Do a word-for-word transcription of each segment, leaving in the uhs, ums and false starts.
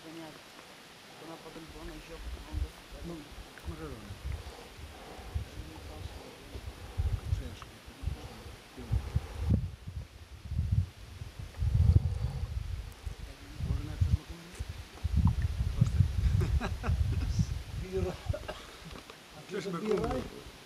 понять. Она потом плана еще потом Ну, мажорон. Чешки. Можно на это знакомиться? Бира. Что ж мы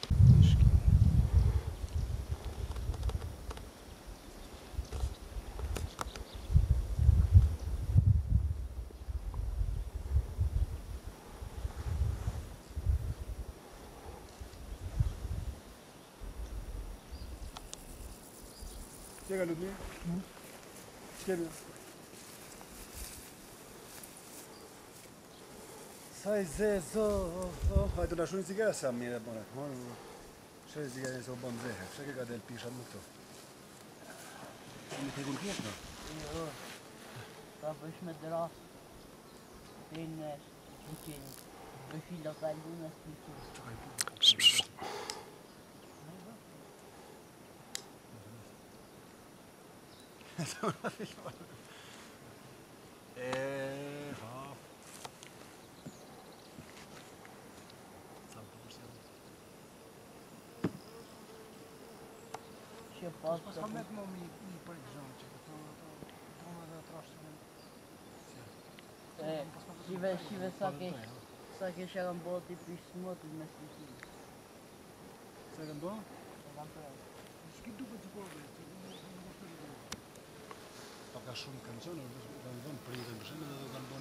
Chega, Ludmilla. Chega. Sai zezo. Hai tu la shuni sigara sa mire bune. Shai sigara so bon zehe. Shai ga del pisha muto. Ni te gun kietno. Jo. طب ايش مدرسة بين سكين بفي لقالونا سكين Eh, ja. Ще пас. Посмотреть мой не полежанчик. Там надо страшно. Е, шиве шиве саке саке шагам боти писмо ти меси. Second ball? Рампе. Скиду по типове. Пока шум кончен, он придет, что надо там